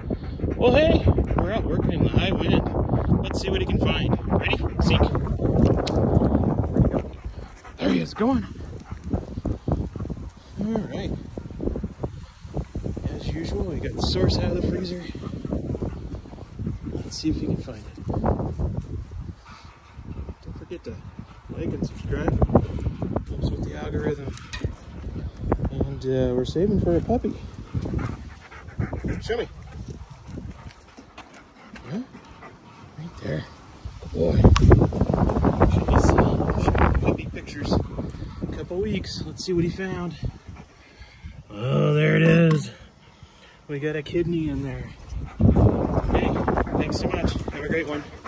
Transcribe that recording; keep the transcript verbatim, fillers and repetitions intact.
Well, hey, we're out working in the high wind. Let's see what he can find. Ready? Seek. There he is. Go on. All right. As usual, we got the source out of the freezer. Let's see if you can find it. Don't forget to like and subscribe. Helps with the algorithm. And uh, we're saving for a puppy. Show me. Yeah, right there. Good boy. Should be seeing puppy pictures in a couple weeks. Let's see what he found. Oh, there it is. We got a kidney in there. Okay, thanks so much. Have a great one.